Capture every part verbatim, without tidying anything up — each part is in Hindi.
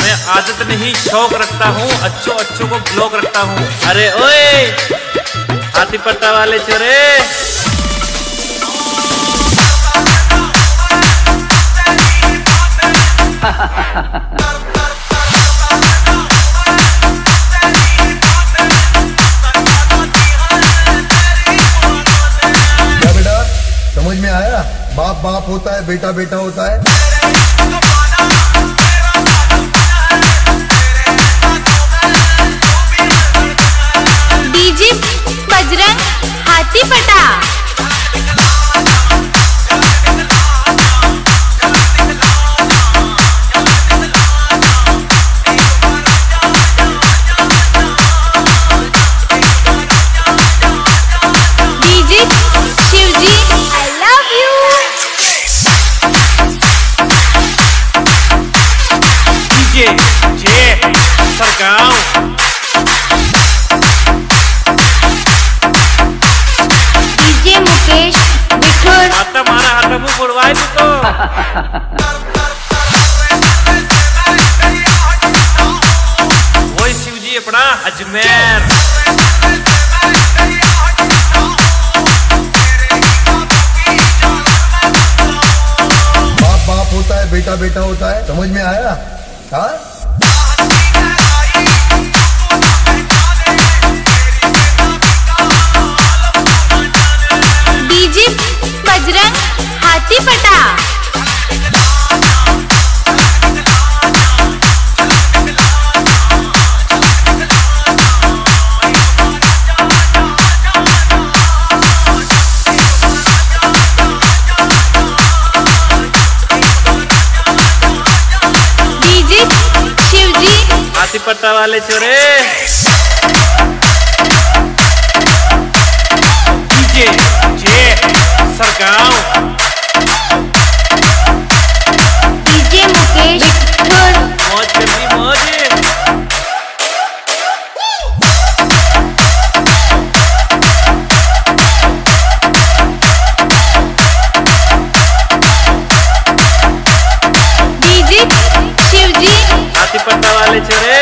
मैं आदत नहीं शौक रखता हूँ, अच्छो अच्छो को ब्लॉक रखता हूँ। अरे ओए हाथी पट्टा वाले चोरे, क्या बेटा समझ में आया? बाप बाप होता है, बेटा बेटा होता है। DJ Bajrang Hathi Pata. DJ Shivji I love you. DJ J Sargaon, DJ Mukesh Bithoor. आता मारा हाथ मुंह बुड़वाए तू तो वही शिवजी अपना अजमेर। बाप बाप होता है, बेटा बेटा होता है। समझ में आया? हाँ डीजे बजरंग हाथी पटा। डीजे शिवजी हाथी पट्टा वाले चोरे, DJ J Sargaon, DJ Mukesh Bithoor. मौज करनी मौज। डीजे शिवजी हाथी पट्टा वाले चोरे,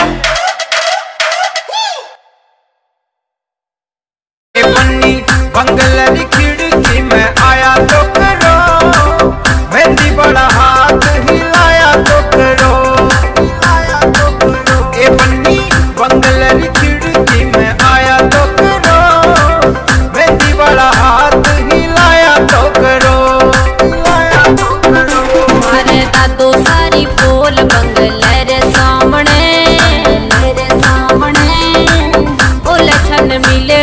बन्नी बंगले की खिड़की में आया तो करो, मेहंदी बड़ा हाथ हिलाया तो करो, हिलाया तो करो। ए बन्नी बंगले की खिड़की में आया तो करो, मेहंदी बड़ा हाथ हिलाया तो करो, हिलाया तो करो। मारे दादो सारी बोल बंगले रे सामने, मेरे सामने ओ लछन मिले